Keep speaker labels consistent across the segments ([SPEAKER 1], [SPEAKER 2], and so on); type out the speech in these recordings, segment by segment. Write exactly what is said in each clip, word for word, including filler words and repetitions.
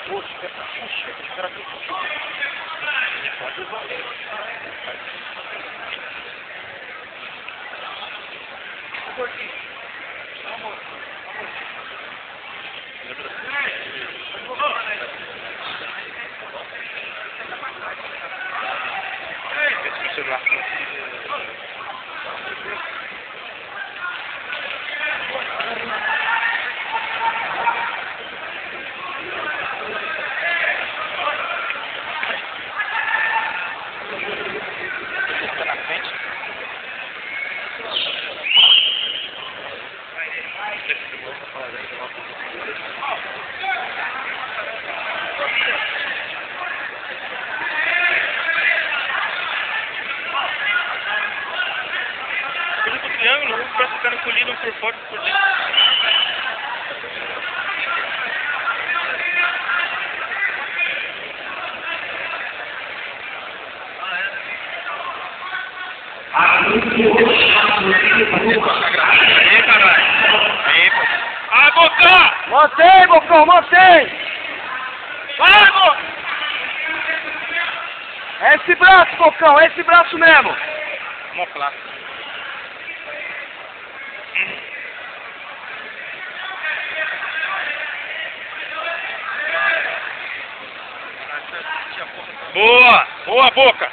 [SPEAKER 1] Poxa, puxa, cara, triângulo, um pra ficar encolhido, um por fora e por dentro. Aí, caralho. Aí, pô. Ah, Bocão!
[SPEAKER 2] Mantém, Bocão, mantém!
[SPEAKER 1] Vai, Bocão!
[SPEAKER 2] É esse braço, Bocão, é esse braço mesmo!
[SPEAKER 1] Vamos lá. Boa! Boa, Boca!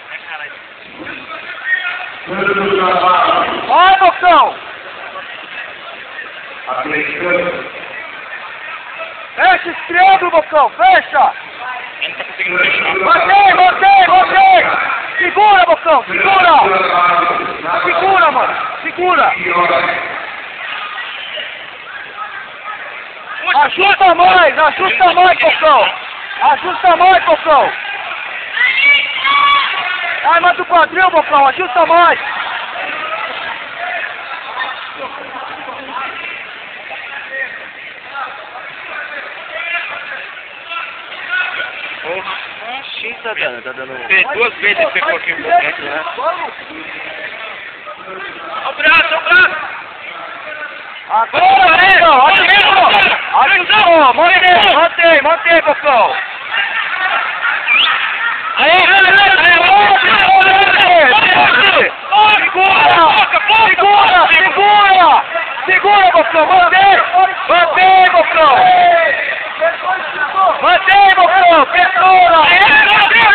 [SPEAKER 2] Vai, Bocão! Fecha esse triângulo, Bocão, fecha!
[SPEAKER 1] Ele não tá conseguindo fechar.
[SPEAKER 2] Mantém, mantém, mantém! Segura, Bocão, segura! Segura, mano, segura! Ajusta mais, ajusta mais, Bocão! Ajusta mais, Bocão! Ai, mata o quadril, Bocão, ajusta mais!
[SPEAKER 1] Oxi, tá dando, tá dando. Fez duas vezes esse pouquinho por dentro, né? Olha o braço, olha o braço!
[SPEAKER 2] Agora, Bocão, ajusta! Ajusta, mantém, mantém, mantém, Bocão!
[SPEAKER 1] Aí, aí,
[SPEAKER 2] Segura! Segura! Segura! Segura, Bocão! Mantém! Mantém, Bocão! Mantém, Bocão! Pressura!